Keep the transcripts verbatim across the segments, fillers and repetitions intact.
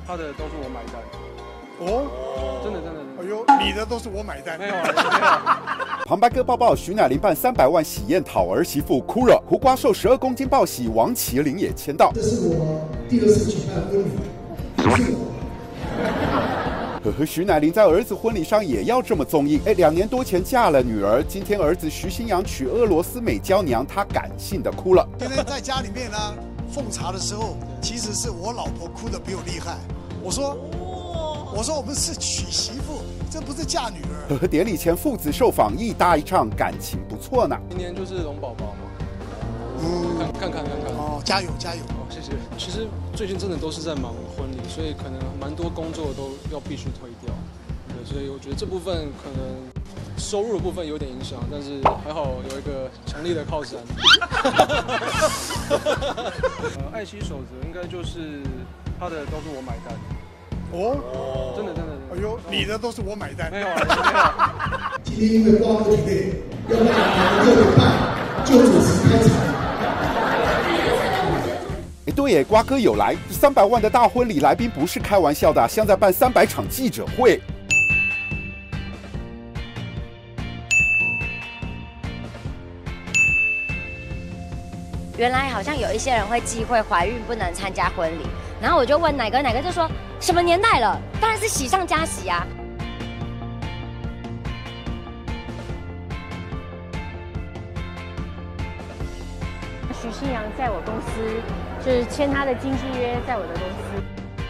他的都是我买单。 哦， 真的真的。 哎呦，你的都是我买单。 没有啊，没有。 旁白哥爆爆，徐乃麟办三百万喜宴讨儿媳妇哭了。胡瓜瘦十二公斤报喜，王麒麟也签到。 这是我第二次举办婚礼，不是我。 呵呵，徐乃麟在儿子婚礼上也要这么综艺。哎，两年多前嫁了女儿，今天儿子徐新阳娶俄罗斯美娇娘，他感性的哭了。 今天在家里面呢，奉茶的时候，其实是我老婆哭得比我厉害。我说，我说我们是娶媳妇，这不是嫁女儿。 呵呵，典礼前父子受访，一搭一唱，感情不错呢。 明年就是龙宝宝嘛，嗯，看看看看看。 哦，加油加油！ 哦，谢谢。其实最近真的都是在忙婚礼，所以可能蛮多工作都要必须推掉。对，所以我觉得这部分可能收入的部分有点影响，但是还好有一个强力的靠山。呃，爱妻守则应该就是他的都是我买单。 哦， 真的真的。 哎呦，你的都是我买单。 没有啊，没有。 今天因为瓜哥累，要不然两个六点半就准时开场。 哎，对耶，瓜哥有来，三百万的大婚礼来宾不是开玩笑的，像在办三百场记者会。 原来好像有一些人会忌讳怀孕不能参加婚礼，然后我就问哪个哪个就说什么年代了，当然是喜上加喜啊。 徐新阳在我公司，就是签他的经纪约，在我的公司。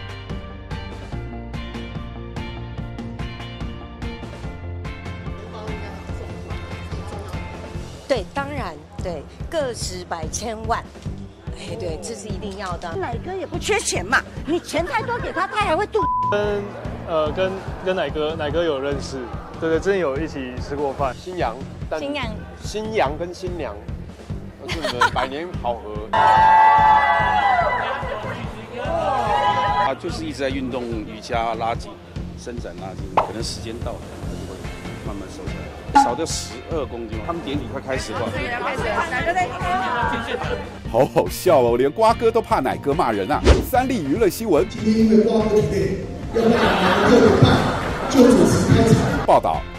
对，当然对，个十百千万，哎，对，这是一定要的。 奶哥也不缺钱嘛，你钱太多给他，他还会肚。 跟呃跟跟奶哥奶哥有认识，对对，之前有一起吃过饭。 新阳， 新阳， 新阳跟新娘，是你们百年好合。 他就是一直在运动瑜伽拉筋，伸展拉筋，可能时间到了，他就会慢慢瘦下来，少掉十二公斤。他们典礼快开始了， 开始，奶哥在。 好好笑哦，连瓜哥都怕奶哥骂人啊！三立娱乐新闻， 今天因为瓜哥累，要不然两个六点半就准时开场。 报道。